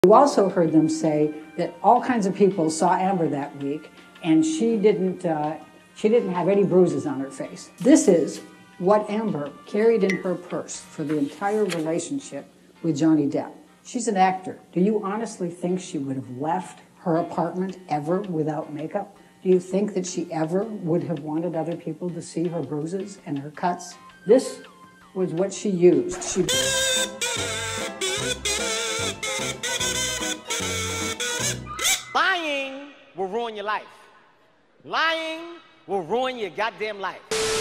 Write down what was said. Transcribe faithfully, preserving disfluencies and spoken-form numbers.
You also heard them say that all kinds of people saw Amber that week, and she didn't, uh, she didn't have any bruises on her face. This is what Amber carried in her purse for the entire relationship with Johnny Depp. She's an actor. Do you honestly think she would have left her apartment ever without makeup? Do you think that she ever would have wanted other people to see her bruises and her cuts? This was what she used. She... Lying will ruin your life. Lying will ruin your goddamn life.